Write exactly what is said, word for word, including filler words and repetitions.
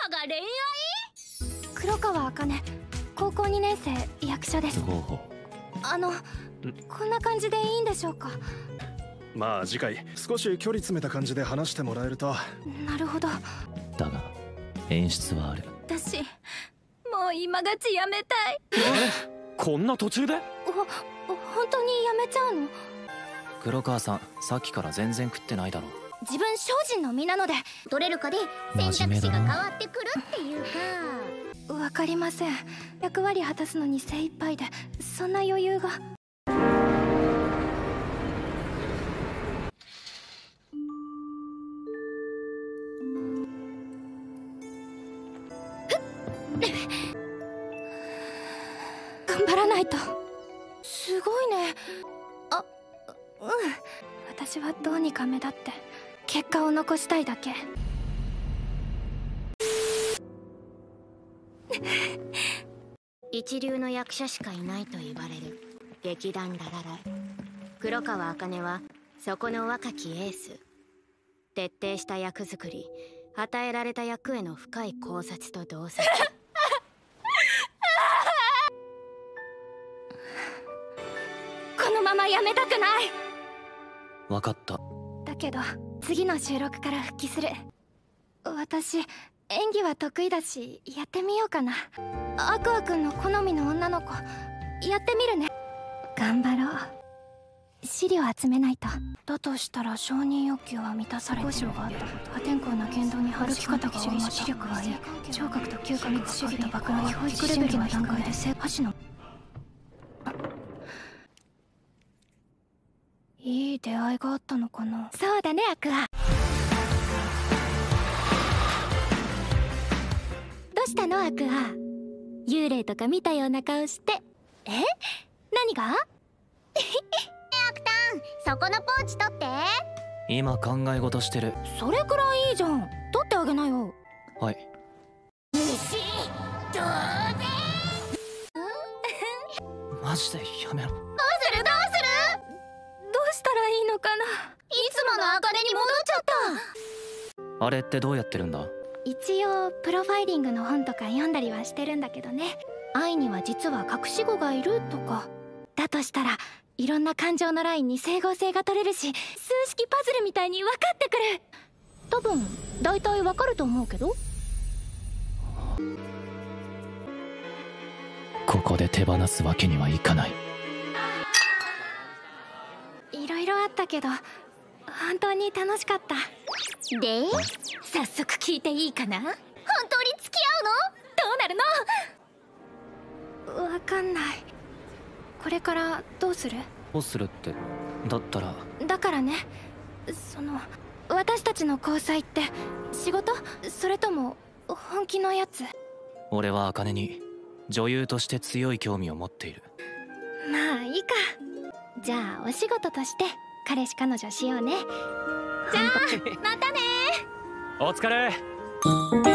カが恋愛？ 黒川茜、高校にねん生、役者です。あのこんな感じでいいんでしょうか？ まあ次回少し距離詰めた感じで話してもらえると。 なるほど。 だが演出はある。 私もう今勝ちやめたい。 えこんな途中で？ ほ本当にやめちゃうの？ 黒川さん、さっきから全然食ってないだろ。 自分精進の身なので、 どれるかで選択肢が変わってくるっていうか。 わかりません。役割果たすのに精一杯で、そんな余裕が。頑張らないと。すごいね。あ、うん。私はどうにか目立って結果を残したいだけ。 一流の役者しかいないと言われる劇団ララライ。黒川茜はそこの若きエース。徹底した役作り、与えられた役への深い考察と洞察。 このままやめたくない。 分かった。 だけど次の収録から復帰する。私演技は得意だし、やってみようかな。アクアくんの好みの女の子やってみるね。頑張ろう。資料集めないと。だとしたら承認欲求は満たされてるがあった。破天荒な言動に歩き方が主義者、視力はいい。聴覚と嗅覚主義と暴露教育レベルの段階で正箸のいい出会いがあったのかな。そうだね、アクア。どうしたの、アクア。幽霊とか見たような顔して。え、何が？ アクタン、そこのポーチ取って。 今考え事してる。 それくらいいいじゃん。取ってあげなよ。 はい。 虫どうぜ。 マジでやめろ。 どうするどうする。 どうしたらいいのかな。 いつもの茜に戻っちゃった。 あれってどうやってるんだ？ 一応プロファイリングの本とか読んだりはしてるんだけどね。愛には実は隠し子がいるとか。だとしたらいろんな感情のラインに整合性が取れるし、数式パズルみたいに分かってくる。多分大体分かると思うけど。 ここで手放すわけにはいかない。 いろいろあったけど本当に楽しかった。 で、早速聞いていいかな。本当に付き合うの？どうなるの？ わかんない。これからどうする？ どうするって、だったら。 だからね、その私たちの交際って仕事？それとも本気のやつ？ 俺は茜に女優として強い興味を持っている。 まあいいか。じゃあお仕事として彼氏彼女しようね。じゃあまたね。 お疲れ。